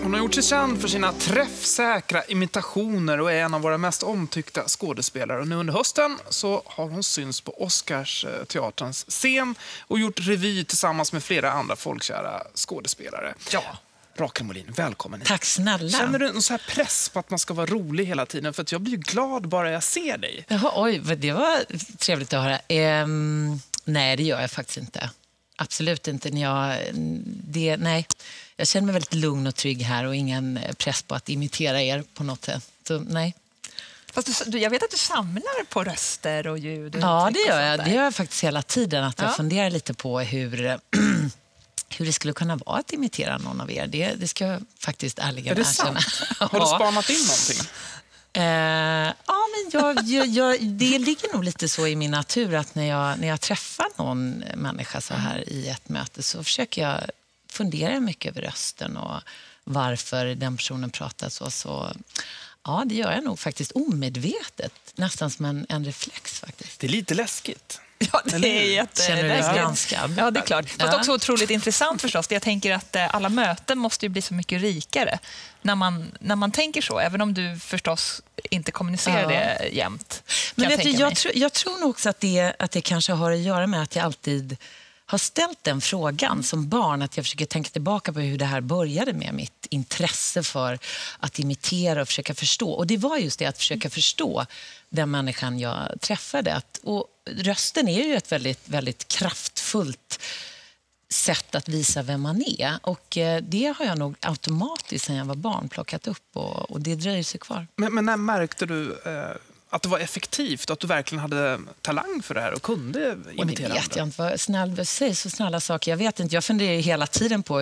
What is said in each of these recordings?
Hon har gjort sig känd för sina träffsäkra imitationer och är en av våra mest omtyckta skådespelare. Och nu under hösten så har hon syns på Oscarsteaterns scen och gjort revy tillsammans med flera andra folkkära skådespelare. Ja. Rakel Molin, välkommen hit. Tack snälla. Känner du någon så här press på att man ska vara rolig hela tiden? För att jag blir ju glad bara jag ser dig. Jaha, oj, det var trevligt att höra. Nej, det gör jag faktiskt inte. Absolut inte. Nej. Jag känner mig väldigt lugn och trygg här och ingen press på att imitera er på något sätt. Så, nej. Fast jag vet att du samlar på röster och ljud. Och ja, det gör jag. Det gör jag faktiskt hela tiden. Att jag funderar lite på hur det skulle kunna vara att imitera någon av er. Det ska jag faktiskt ärligen erkänna. Har du spanat in någonting? Men det ligger nog lite så i min natur att när jag träffar någon människa så här i ett möte så försöker jag fundera mycket över rösten och varför den personen pratar så. Ja, det gör jag nog faktiskt omedvetet. Nästan som en reflex faktiskt. Det är lite läskigt. Ja, det är jätteläskigt. Känner du dig granskad? Ja, det är klart. Fast också otroligt intressant förstås. Jag tänker att alla möten måste ju bli så mycket rikare när man tänker så. Även om du förstås inte kommunicerar det jämt. Men jag tror nog också att det kanske har att göra med att jag alltid har ställt den frågan som barn. Att jag försöker tänka tillbaka på hur det här började med mitt intresse för att imitera och försöka förstå. Och det var just det, att försöka förstå den människan jag träffade. Och rösten är ju ett väldigt, väldigt kraftfullt sätt att visa vem man är. Och det har jag nog automatiskt sedan jag var barn plockat upp och det dröjer sig kvar. Men när märkte du att det var effektivt, att du verkligen hade talang för det här och kunde imitera andra? Det vet jag inte. Vad snäll, säg så snälla saker. Jag vet inte. Jag funderar hela tiden på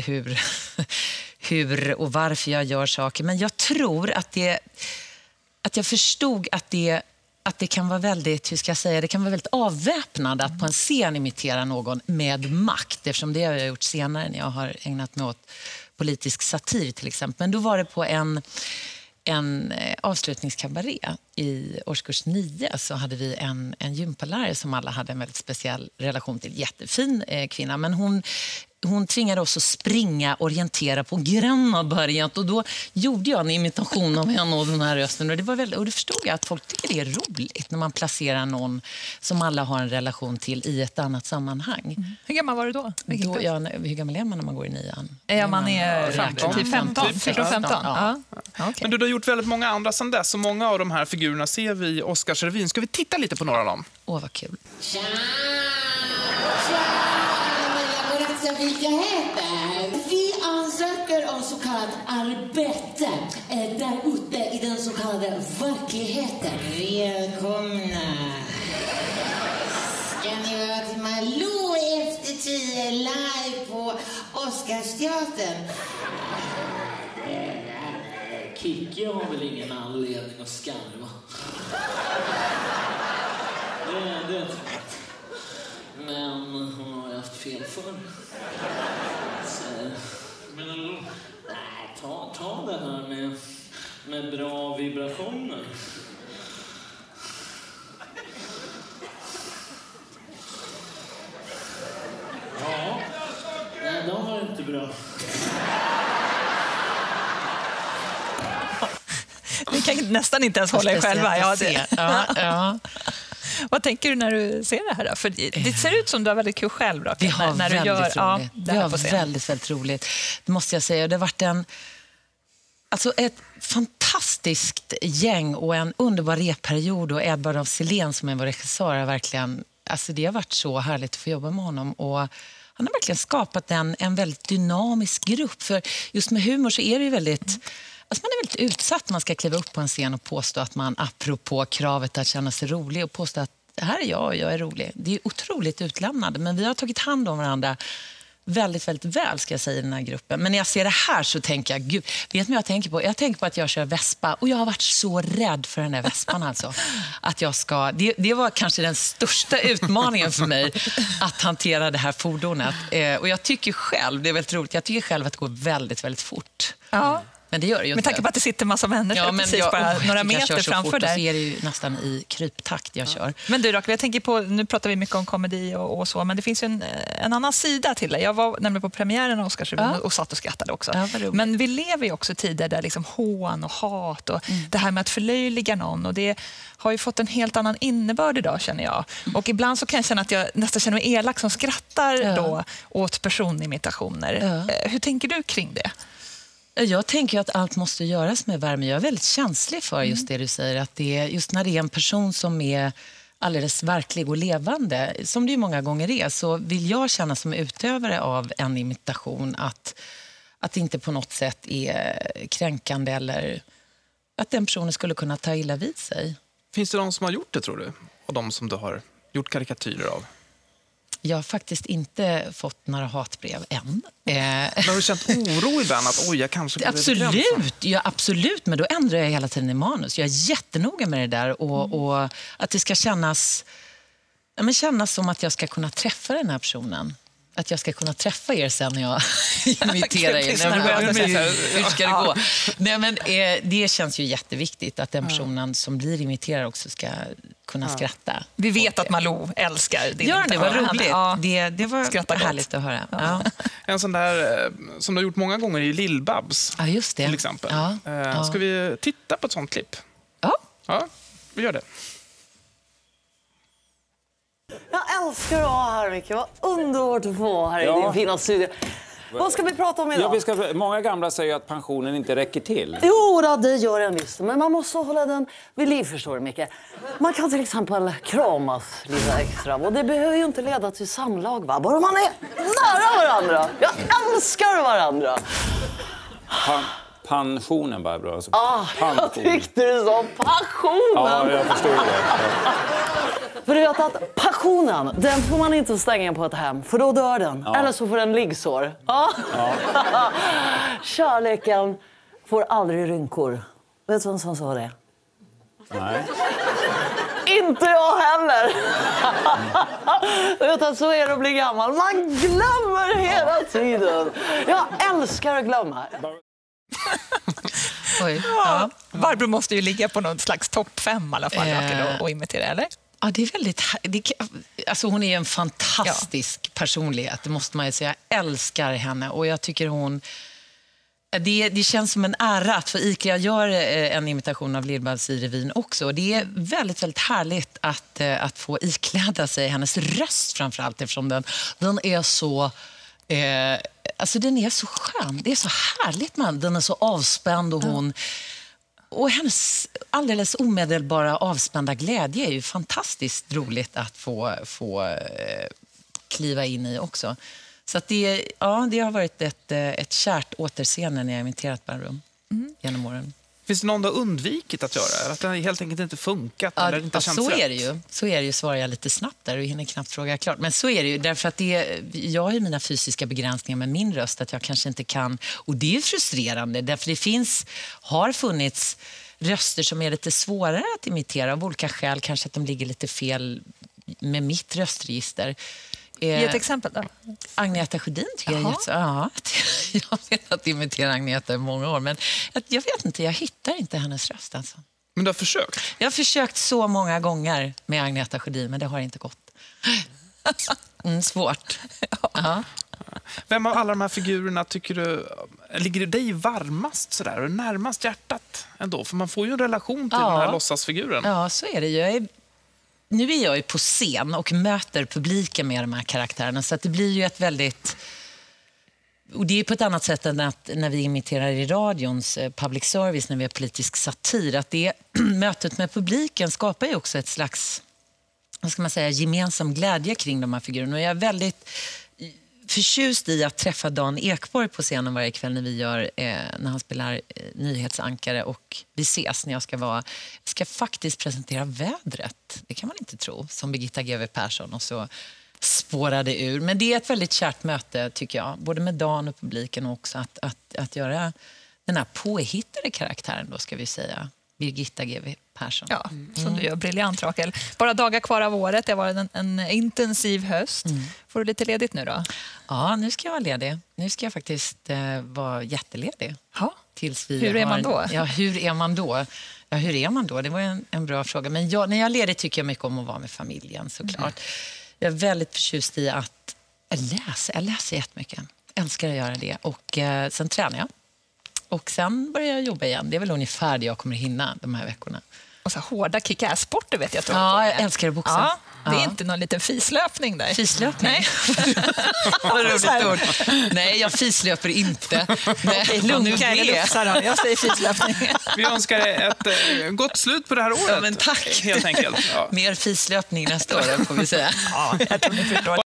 hur och varför jag gör saker. Men jag tror att jag förstod att det kan vara väldigt, hur ska jag säga, det kan vara väldigt avväpnande att på en scen imitera någon med makt. Eftersom det har jag gjort senare när jag har ägnat mig åt politisk satir till exempel. Men då var det på en avslutningskabaré i årskurs 9 så hade vi en gympalärare som alla hade en väldigt speciell relation till. Jättefin kvinna, men hon tvingade oss att springa, orientera på Grännaberget och då gjorde jag en imitation av henne och den här rösten och det förstod jag att folk tycker det är roligt när man placerar någon som alla har en relation till i ett annat sammanhang. Mm. Hur gammal var du då? Hur gammal är man när man går i 9:an? Ja, man är 15. Typ 15. 15. Ja. Okay. Men du har gjort väldigt många andra sedan dess och många av de här figurerna ser vi i Oscarsrevyn. Ska vi titta lite på några av dem? Vad kul. Vilka heter? Vi ansöker om så kallat arbete där ute i den så kallade verkligheten. Välkomna. Ska ni vara till Malou efter 10 live på Oscarsteatern? Kicki har väl ingen anledning att skarva. Det är sant. Men hon har haft fel förr. Men nej, ta det här med bra vibrationer. Ja, nej, de var inte bra. Ni kan nästan inte ens hålla er själva. Ja. Vad tänker du när du ser det här då? För det ser ut som du har väldigt kul själv, Rakel. Vi har när väldigt du gör, roligt. det här på scen. Väldigt, väldigt roligt. Det måste jag säga. Det har varit ett fantastiskt gäng och en underbar repperiod. Och Edvard af Sillén som är vår regissör har verkligen... Alltså det har varit så härligt att få jobba med honom. Och han har verkligen skapat en väldigt dynamisk grupp. För just med humor så är det ju väldigt... Alltså man är väldigt utsatt. Man ska kliva upp på en scen och påstå att man, apropå kravet att känna sig rolig, och påstå att här är jag och jag är rolig. Det är otroligt utlämnande, men vi har tagit hand om varandra väldigt, väldigt väl, ska jag säga, i den här gruppen. Men när jag ser det här så tänker jag, gud, vet ni vad jag tänker på? Jag tänker på att jag kör Vespa och jag har varit så rädd för den där Vespan alltså. Att jag ska, det var kanske den största utmaningen för mig att hantera det här fordonet. Och jag tycker själv, det är väldigt roligt, jag tycker själv att det går väldigt, väldigt fort. Ja. Men det gör det ju Med inte. tanke på att det sitter massa människor precis bara några meter framför där. Så är det ju nästan i kryptakt jag kör. Men du Rakel, jag tänker på, nu pratar vi mycket om komedi och så, men det finns ju en annan sida till det. Jag var nämligen på premiären av Oscarsrevyn och satt och skrattade också. Ja, men vi lever ju också tider där liksom hån och hat och det här med att förlöjliga någon, och det har ju fått en helt annan innebörd idag, känner jag. Och ibland så kan jag känna att jag nästan känner mig elak som skrattar då åt personimitationer. Hur tänker du kring det? Jag tänker att allt måste göras med värme. Jag är väldigt känslig för just det du säger. Att det är, just när det är en person som är alldeles verklig och levande, som det ju många gånger är, så vill jag känna som utövare av en imitation att det inte på något sätt är kränkande eller att den personen skulle kunna ta illa vid sig. Finns det de som har gjort det, tror du? Och de som du har gjort karikatyrer av? Jag har faktiskt inte fått några hatbrev än. Men har du känt oro ibland att jag kanske... Absolut, men då ändrar jag hela tiden i manus. Jag är jättenoga med det där och att det ska kännas som att jag ska kunna träffa den här personen. Att jag ska kunna träffa er sen när jag imiterar er. Hur ska det gå? Nej, men, det känns ju jätteviktigt att den personen som blir imiterad också ska kunna skratta. Vi vet att Malou älskar din det var roligt. Ja. Det var härligt att höra. Ja. En sån där som du har gjort många gånger i Lill-Babs, Ja, just det. till exempel. Ja. Ska vi titta på ett sånt klipp? Ja, vi gör det. Jag älskar att vara här, Micke. Vad underbart att få här i din fina studio. Vad ska vi prata om idag? Många gamla säger att pensionen inte räcker till. Jo, det gör den visst. Men man måste hålla den vid liv, förstår du, Micke. Man kan till exempel kramas lite extra. Och det behöver ju inte leda till samlag, va? Bara man är nära varandra. Jag älskar varandra. Pensionen, Barbro. Alltså, jag tyckte du sa passionen. Ja, jag förstod det. Ja. För du vet att passionen, den får man inte stänga på ett hem, för då dör den. Ja. Eller så får den liggsår. Ja. Kärleken får aldrig rynkor. Vet du vem som sa det? Nej. Inte jag heller. Utan så är det att bli gammal. Man glömmer hela tiden. Jag älskar att glömma. Oj. Ja. Barbro måste ju ligga på någon slags topp 5 i alla fall, och imitera, eller? Ja, det är väldigt... alltså hon är ju en fantastisk personlighet, det måste man ju säga. Jag älskar henne och jag tycker hon... Det känns som en ära att få jag gör en imitation av Lill-Babs i revyn också. Och det är väldigt, väldigt härligt att få ikläda sig hennes röst framförallt, eftersom den är så... alltså den är så skön. Det är så härligt, man. Den är så avspänd och hon... Och hennes alldeles omedelbara avspända glädje är ju fantastiskt roligt att få kliva in i också. Så att det har varit ett kärt återseende när jag imiterat Barbro genom åren. Finns det någon du har undvikit att göra? Eller att det helt enkelt inte funkat? Eller inte känns rätt? Så är det ju, svarar jag lite snabbt där och hinner knappt fråga klart. Men så är det ju, därför att jag har ju mina fysiska begränsningar med min röst, att jag kanske inte kan. Och det är ju frustrerande, därför det har funnits röster som är lite svårare att imitera av olika skäl. Kanske att de ligger lite fel med mitt röstregister. Ge ett exempel då. Agneta Sjödin tycker jag är jag har velat imitera Agneta i många år, men jag vet inte, jag hittar inte hennes röst alltså. Men du har försökt? Jag har försökt så många gånger med Agneta Sjödin, men det har inte gått. Svårt. Ja. Vem av alla de här figurerna tycker du ligger dig varmast sådär, och närmast hjärtat ändå? För man får ju en relation till den här låtsasfiguren. Ja, så är det ju. Nu är jag ju på scen och möter publiken med de här karaktärerna, så att det blir ju ett väldigt... Och det är på ett annat sätt än att när vi imiterar i radions public service, när vi har politisk satir, att det mötet med publiken skapar ju också ett slags, vad ska man säga, gemensam glädje kring de här figurerna. Och jag är väldigt förtjust i att träffa Dan Ekborg på scenen varje kväll när han spelar nyhetsankare, och vi ses när jag ska faktiskt presentera vädret. Det kan man inte tro, som Birgitta G.W. Persson, och så spårade ur. Men det är ett väldigt kärt möte, tycker jag, både med Dan och publiken, och också att göra den här påhittade karaktären då, ska vi säga, Birgitta G.W. Persson. Ja, som du gör briljant, Rakel. Bara dagar kvar av året, det var en intensiv höst. Får du lite ledigt nu då? Ja, nu ska jag vara ledig. Nu ska jag faktiskt vara jätteledig. Ja. tills vi Hur är man då? Ja, hur är man då? Ja, hur är man då? Det var en bra fråga. Men när jag är ledig tycker jag mycket om att vara med familjen, såklart. Jag är väldigt förtjust i att läsa. Jag läser jättemycket. Älskar att göra det. Och sen tränar jag. Och sen börjar jag jobba igen. Det är väl ungefär det jag kommer hinna de här veckorna. Och så hårda kick-ass-sporter vet jag. Ja, jag älskar att boxa. Ja, det är inte någon liten fislöpning där. Fislöpning? Nej. Vad roligt ord. Nej, jag fislöper inte. Okej, lunka eller lufsa då. Jag säger fislöpning. Vi önskar ett gott slut på det här året. Ja, men tack. Helt enkelt. Ja. Mer fislöpning nästa år, får vi säga. Ja, jag tror ni förstår.